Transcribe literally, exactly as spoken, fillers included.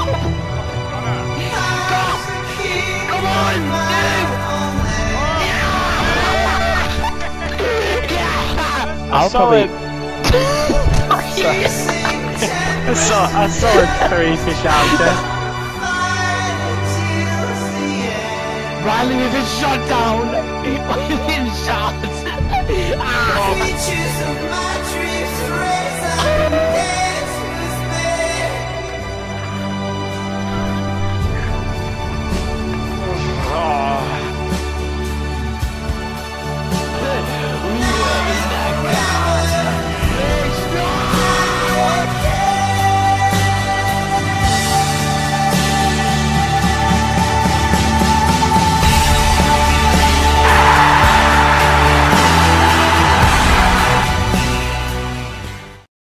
Come on! I'll probably. I saw, I saw a three fish out there. Riley with a shot down! Within shot! Ah.